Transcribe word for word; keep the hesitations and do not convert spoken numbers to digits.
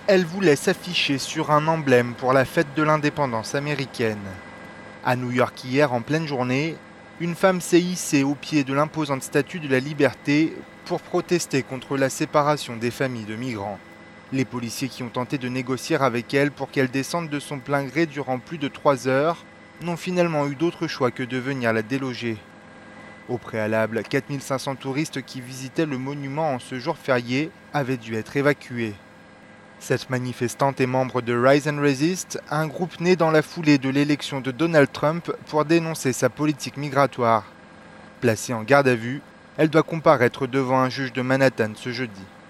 Elle voulait s'afficher sur un emblème pour la fête de l'indépendance américaine. À New York hier, en pleine journée, une femme s'est hissée au pied de l'imposante statue de la Liberté pour protester contre la séparation des familles de migrants. Les policiers qui ont tenté de négocier avec elle pour qu'elle descende de son plein gré durant plus de trois heures n'ont finalement eu d'autre choix que de venir la déloger. Au préalable, quatre mille cinq cents touristes qui visitaient le monument en ce jour férié avaient dû être évacués. Cette manifestante est membre de Rise and Resist, un groupe né dans la foulée de l'élection de Donald Trump pour dénoncer sa politique migratoire. Placée en garde à vue, elle doit comparaître devant un juge de Manhattan ce jeudi.